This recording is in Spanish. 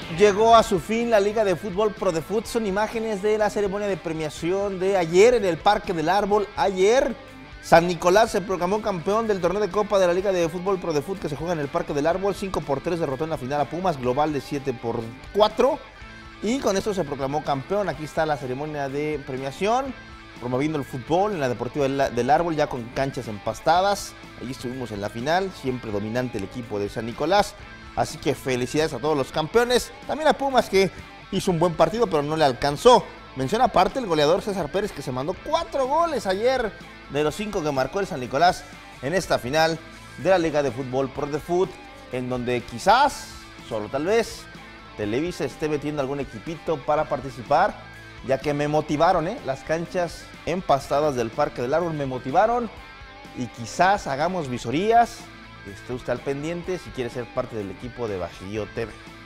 Llegó a su fin la Liga de Fútbol ProDeFut. Son imágenes de la ceremonia de premiación de ayer en el Parque del Árbol. Ayer San Nicolás se proclamó campeón del torneo de Copa de la Liga de Fútbol ProDeFut que se juega en el Parque del Árbol. 5-3 derrotó en la final a Pumas, global de 7-4. Y con esto se proclamó campeón. Aquí está la ceremonia de premiación, promoviendo el fútbol en la Deportiva del Árbol, ya con canchas empastadas. Allí estuvimos en la final, siempre dominante el equipo de San Nicolás. Así que felicidades a todos los campeones. También a Pumas, que hizo un buen partido, pero no le alcanzó. Menciona aparte el goleador César Pérez, que se mandó 4 goles ayer de los 5 que marcó el San Nicolás en esta final de la Liga de Fútbol ProDeFut, en donde quizás, solo tal vez, Televisa esté metiendo algún equipito para participar, ya que me motivaron, las canchas empastadas del Parque del Árbol me motivaron, y quizás hagamos visorías. Esté usted al pendiente si quiere ser parte del equipo de Bajío TV.